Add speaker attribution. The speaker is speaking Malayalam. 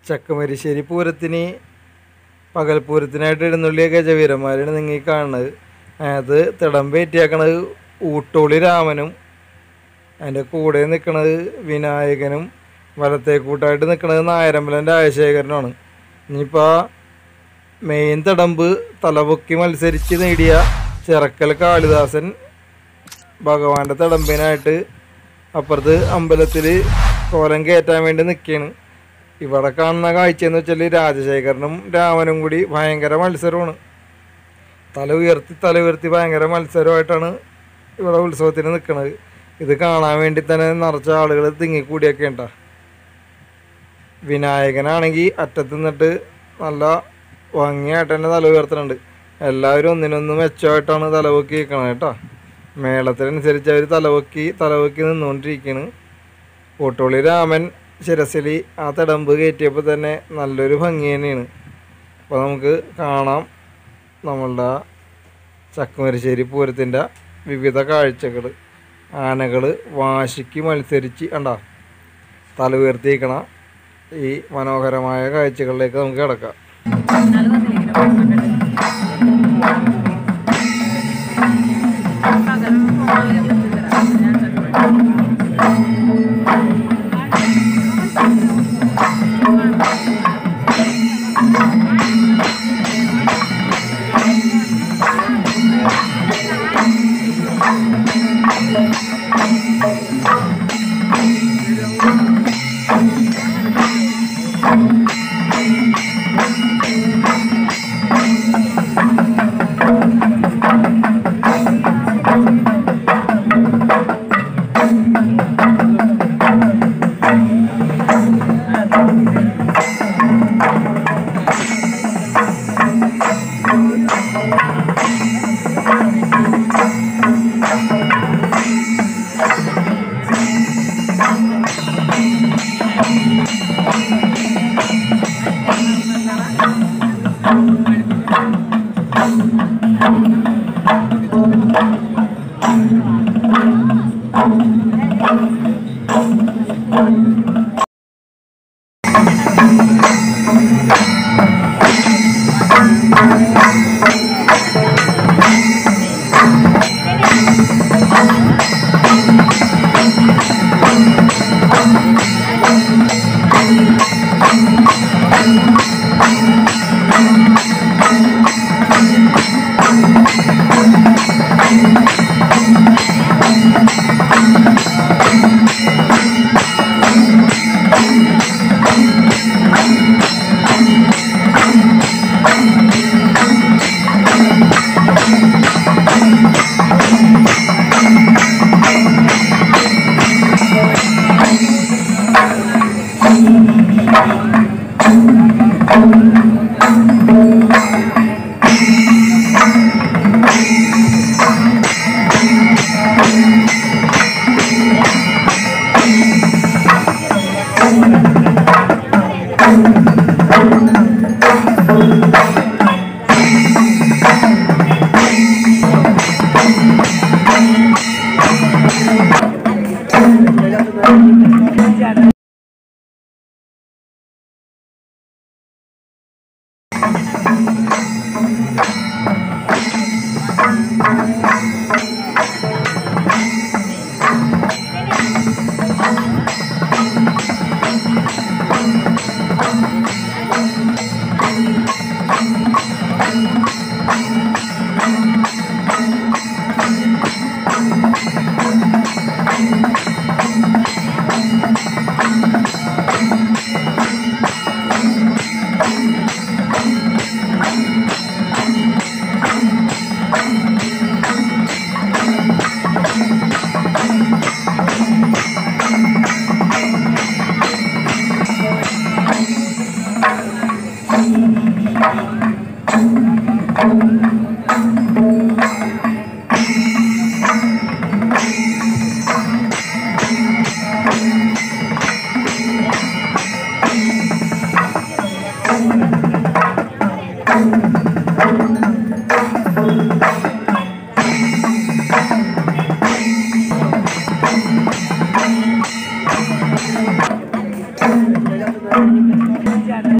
Speaker 1: ചക്കമരിശ്ശേരി പൂരത്തിന് പകൽപ്പൂരത്തിനായിട്ട് എഴുന്നള്ളിയ ഗജവീരന്മാരാണ് നിങ്ങൾ ഈ കാണുന്നത്. അത് തിടമ്പേറ്റിയാക്കണത് ഊട്ടോളി രാമനും അതിൻ്റെ കൂടെ നിൽക്കുന്നത് വിനായകനും വലത്തേക്കൂട്ടായിട്ട് നിൽക്കുന്നത് നായരമ്പലം രാജശേഖരനുമാണ്. ഇനിയിപ്പോൾ മെയിൻ തിടമ്പ് തലപൊക്കി മത്സരിച്ച് നേടിയ ചിറക്കൽ കാളിദാസൻ ഭഗവാന്റെ തിടമ്പിനായിട്ട് അപ്പുറത്ത് അമ്പലത്തിൽ കോലം കയറ്റാൻ വേണ്ടി നിൽക്കുകയാണ്. ഇവിടെ കാണുന്ന കാഴ്ചയെന്ന് വെച്ചാൽ രാജശേഖരനും രാമനും കൂടി ഭയങ്കര മത്സരമാണ്. തല ഉയർത്തി ഭയങ്കര മത്സരമായിട്ടാണ് ഇവിടെ ഉത്സവത്തിന് നിൽക്കുന്നത്. ഇത് കാണാൻ വേണ്ടി തന്നെ നിറച്ച ആളുകൾ തിങ്ങിക്കൂടിയൊക്കെ ഉണ്ടാ. വിനായകനാണെങ്കിൽ അറ്റത്ത് നിന്നിട്ട് നല്ല ഭംഗിയായിട്ട് തന്നെ തല ഉയർത്തുന്നുണ്ട്. എല്ലാവരും ഒന്നിനൊന്ന് മെച്ചമായിട്ടാണ് തലവൊക്കി നിൽക്കണത് കേട്ടോ. മേളത്തിനനുസരിച്ച് അവർ തലവൊക്കി നിന്നുകൊണ്ടിരിക്കുകയാണ്. ഊട്ടോളി രാമൻ ശിരസിൽ ആ തിടമ്പ് കയറ്റിയപ്പോൾ തന്നെ നല്ലൊരു ഭംഗി തന്നെയാണ്. അപ്പോൾ നമുക്ക് കാണാം നമ്മളുടെ ചക്കമരിശ്ശേരി പൂരത്തിൻ്റെ വിവിധ കാഴ്ചകൾ. ആനകൾ വാശിക്ക് മത്സരിച്ച് തല ഉയർത്തിയിരിക്കണ ഈ മനോഹരമായ കാഴ്ചകളിലേക്ക് നമുക്ക് കിടക്കാം.
Speaker 2: ചേട്ടൻ